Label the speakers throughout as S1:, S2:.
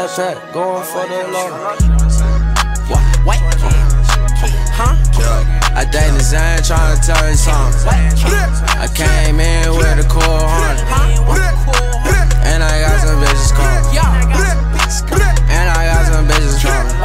S1: that pack, going for the low.
S2: What? Huh?
S1: I think the Zane tryna tell you something. I came in with a cool Honda, and I got some bitches coming. And I got some bitches coming.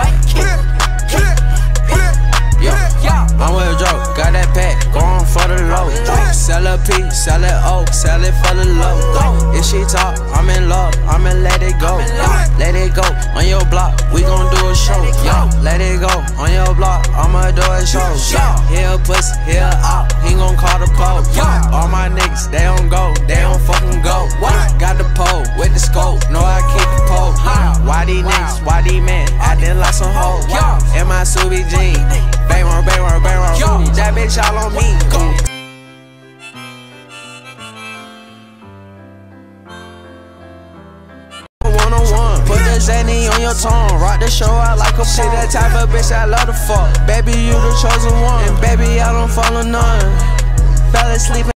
S1: Yo, I'm with a joke, got that pack, going for the low. Sell a P, sell it O, sell it for the low. If she talk, I'm in love, I'ma let it go. Let it go, on your block, we gon' do a show. Let it go, on your block, I'ma do a show. Here a pussy, here a op, he gon' call the pole. All my niggas, they don't go, they don't fucking go. Got the pole, with the scope, know I keep the pole. Why these niggas, why these men, acting like some hoes? In my Subi jeans, bang one, that bitch all on me. One-on-one, put the Zanny on your tongue, rock the show out like a she that type of bitch I love to fuck. Baby, you the chosen one, and baby, I don't follow none. Fell asleep.